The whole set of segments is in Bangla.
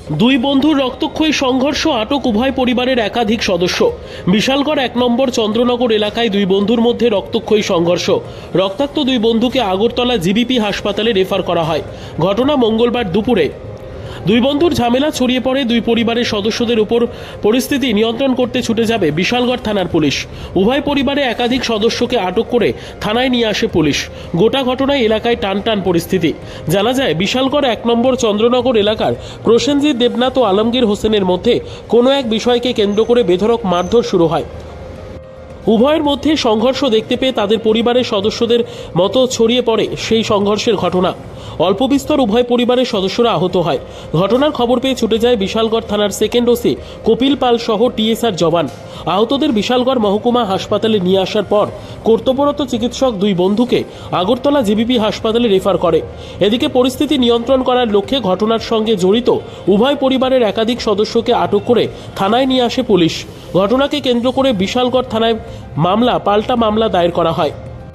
দুই বন্ধুর রক্তক্ষয়ী সংঘর্ষ, আটক উভয় পরিবারের একাধিক সদস্য। বিশালগড় 1 নম্বর চন্দ্রনগর এলাকায় দুই বন্ধুর মধ্যে রক্তক্ষয়ী সংঘর্ষ। রক্তাক্ত দুই বন্ধুকে আগরতলা জিবিপি হাসপাতালে রেফার করা হয়। ঘটনা মঙ্গলবার দুপুরে। দুই বন্ধুর ঝামেলা ছড়িয়ে পড়ে দুই পরিবারের সদস্যদের উপর। পরিস্থিতি নিয়ন্ত্রণ করতে ছুটে যাবে বিশালগড় থানার পুলিশ। উভয় পরিবারে একাধিক সদস্যকে আটক করে থানায় নিয়ে আসে পুলিশ। গোটা ঘটনায় এলাকায় টানটান পরিস্থিতি। জানা যায়, বিশালগড় 1 নম্বর চন্দ্রনগর এলাকার প্রসেনজিৎ দেবনাথ ও আলমগীর হোসেনের মধ্যে কোনো এক বিষয়কে কেন্দ্র করে বেধড়ক মারধর শুরু হয়। উভয়ের মধ্যে সংঘর্ষ দেখতে পেয়ে তাদের পরিবারের সদস্যদের মতো ছড়িয়ে পড়ে সেই সংঘর্ষের ঘটনা। অল্প বিস্তর উভয় পরিবারের সদস্যরা আহত হয়। ঘটনার খবর পেয়ে ছুটে যায় বিশালগড় থানার সেকেন্ড ওসি কপিল পাল সহ টিএসআর জওয়ান। আহতদের বিশালগড় মহকুমা হাসপাতালে নিয়ে আসার পর কর্তব্যরত চিকিৎসক দুই বন্ধুকে আগরতলা জিবিপি হাসপাতালে রেফার করে। এদিকে পরিস্থিতি নিয়ন্ত্রণ করার লক্ষ্যে ঘটনার সঙ্গে জড়িত উভয় পরিবারের একাধিক সদস্যকে আটক করে থানায় নিয়ে আসে পুলিশ। ঘটনাকে কেন্দ্র করে বিশালগড় থানায় পাল্টা মামলা দায়ের করা হয়।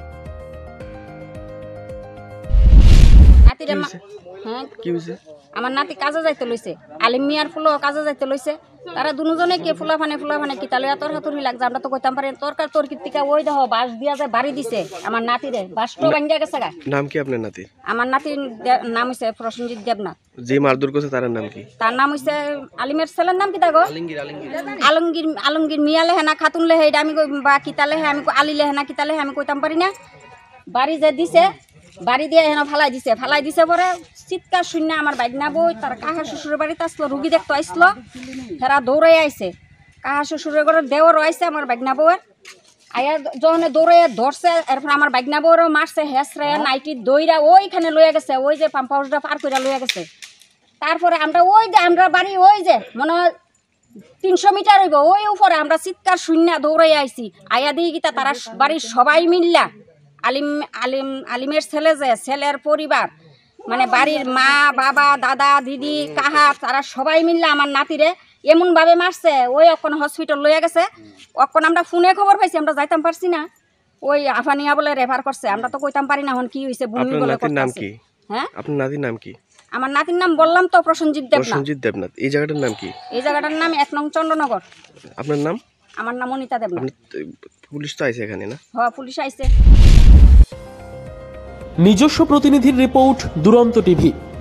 আমার নাতি কাজে যাইতে লইছে, আলিম মিয়ার ফুলো কাজে যাইতে লইছে। তারা দুজনে কে ফুলাফানে কি তাহলে তোর হাতুরি লাগছে, আমরা তো কইতাম পারি তরকার তোর কীর্তিকা ওই দেখো বাস দিয়া যায় বাড়ি দিছে আমার নাতিরে, বাসটো ভাঙ্গা গেছে গা। নাম কি আপনার নাতি? আমার নাতির নাম হইছে প্রসেনজিৎ দেবনাথ। যে মারধর করছে তার নাম কি? তার নাম হইছে আলিমের ছেলের নাম কি তাগো? আলমগীর মিয়া লেহেনা খাতুন লেহে, এটা আমি বা কিতা লেহে আমি আলি লেহেনা কিতা লেহে আমি কইতাম পারি না। বাড়ি যে দিছে, বাড়ি দিয়ে হেন ফালাই দিছে পরে চিৎকার শূন্য আমার বাইকনা বই তার কাহা শ্বশুরের বাড়িতে আসলো, রুগী দেখতে আসলো, হেরা দৌড়াই আইছে। কাহা শ্বশুরের ঘরে দেওয়ারও আইছে আমার বাইকনা বউয়ের, আয়া যখন দৌড়াইয়া ধরছে এরপর আমার বাইকনা বউরও মারছে, হেসরে নাইটি দইরা ওইখানে লইয়া গেছে, ওই যে পাম্প হাউসটা পার করে লইয়া গেছে। তারপরে আমরা বাড়ি ওই যে মনে হয় 300 মিটার হইব, ওই উপরে আমরা চিৎকার শূন্য দৌড়াই আইছি। আয়া দিয়ে গীতা তারা বাড়ির সবাই মিললা, আলিমের ছেলে যে ছেলের পরিবার মানে বাড়ির মা বাবা দাদা দিদি কাহা তারা সবাই মিললে আমার নাতিরে এমন ভাবে মারছে, ওই অক্ষণ হসপিটাল লইয়া গেছে। অক্ষণ আমরা ফোনে খবর পাইছি, আমরা যাইতাম পারছি না, ওই আফানিয়া বলে রেফার করছে, আমরা তো কইতাম পারি না এখন কি হয়েছে। হ্যাঁ, আপনার নাতির নাম কি? আমার নাতির নাম বললাম তো, প্রসেনজিৎ দেবনাথ। এই জায়গাটার নাম কি? এই জায়গাটার নাম 1 নং চন্দ্রনগর। আপনার নাম? আমার নাম অনিতা দেবনাথ। পুলিশ তো আইছে এখানে না? হ্যাঁ, পুলিশ আইছে। নিজস্ব প্রতিনিধির রিপোর্ট, দুরন্ত টিভি।